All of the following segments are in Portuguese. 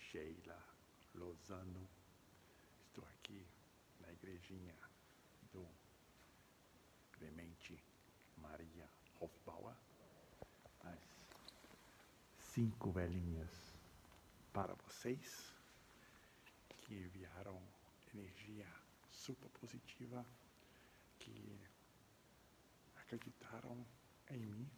Sheila Lozano. Estou aqui na igrejinha do Clemente Maria Hofbauer. As 5 velhinhas para vocês que enviaram energia super positiva, que acreditaram em mim.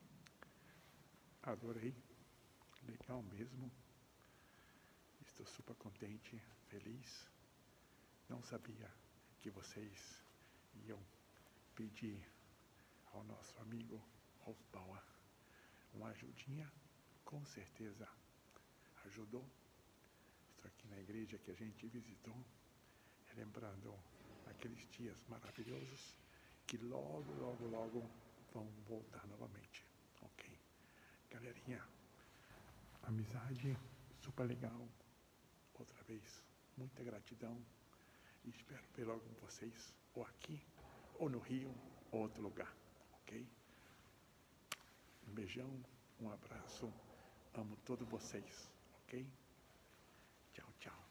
Adorei, legal mesmo. Estou super contente, feliz. Não sabia que vocês iam pedir ao nosso amigo Hofbauer uma ajudinha. Com certeza ajudou. Estou aqui na igreja que a gente visitou, lembrando aqueles dias maravilhosos que logo, logo, logo vão voltar novamente. Ok? Galerinha, amizade super legal. Outra vez, muita gratidão. E espero ver logo com vocês, ou aqui, ou no Rio, ou outro lugar. Ok? Um beijão, um abraço. Amo todos vocês. Ok? Tchau, tchau.